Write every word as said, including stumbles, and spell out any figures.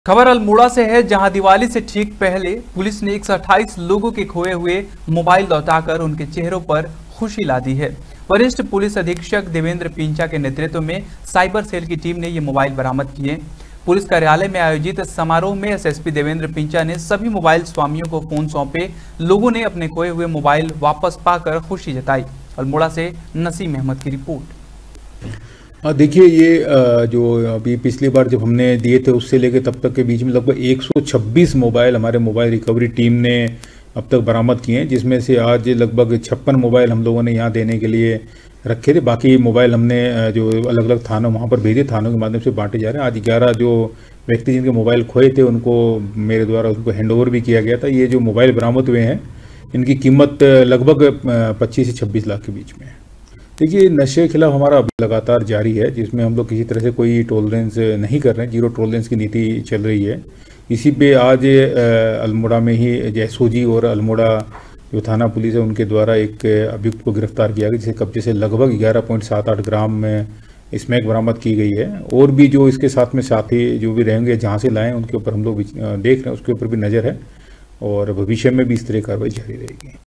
खबर अल्मोड़ा से है, जहां दिवाली से ठीक पहले पुलिस ने एक सौ अट्ठाईस लोगों के खोए हुए मोबाइल लौटाकर उनके चेहरों पर खुशी ला दी है। वरिष्ठ पुलिस अधीक्षक देवेंद्र पिंचा के नेतृत्व में साइबर सेल की टीम ने ये मोबाइल बरामद किए। पुलिस कार्यालय में आयोजित समारोह में एसएसपी देवेंद्र पिंचा ने सभी मोबाइल स्वामियों को फोन सौंपे। लोगों ने अपने खोए हुए मोबाइल वापस पाकर खुशी जताई। अल्मोड़ा से नसीम अहमद की रिपोर्ट। देखिए, ये जो अभी पिछली बार जब हमने दिए थे उससे लेके तब तक के बीच में लगभग एक सौ छब्बीस मोबाइल हमारे मोबाइल रिकवरी टीम ने अब तक बरामद किए हैं, जिसमें से आज लगभग छप्पन मोबाइल हम लोगों ने यहाँ देने के लिए रखे थे। बाकी मोबाइल हमने जो अलग अलग थानों वहाँ पर भेजे, थानों के माध्यम से बांटे जा रहे हैं। आज ग्यारह जो व्यक्ति जिनके मोबाइल खोए थे उनको मेरे द्वारा उनको हैंड ओवर भी किया गया था। ये जो मोबाइल बरामद हुए हैं इनकी कीमत लगभग पच्चीस से छब्बीस लाख के बीच में है। देखिए, नशे के खिलाफ हमारा लगातार जारी है, जिसमें हम लोग किसी तरह से कोई टॉलरेंस नहीं कर रहे हैं। जीरो टॉलरेंस की नीति चल रही है। इसी पे आज अल्मोड़ा में ही एसओजी और अल्मोड़ा जो थाना पुलिस है उनके द्वारा एक अभियुक्त को गिरफ्तार किया गया, जिसे कब्जे से लगभग ग्यारह पॉइंट सात आठ ग्राम में स्मैक बरामद की गई है। और भी जो इसके साथ में साथी जो भी रहेंगे जहाँ से लाएँ उनके ऊपर हम लोग देख रहे हैं, उसके ऊपर भी नज़र है और भविष्य में भी इस तरह कार्रवाई जारी रहेगी।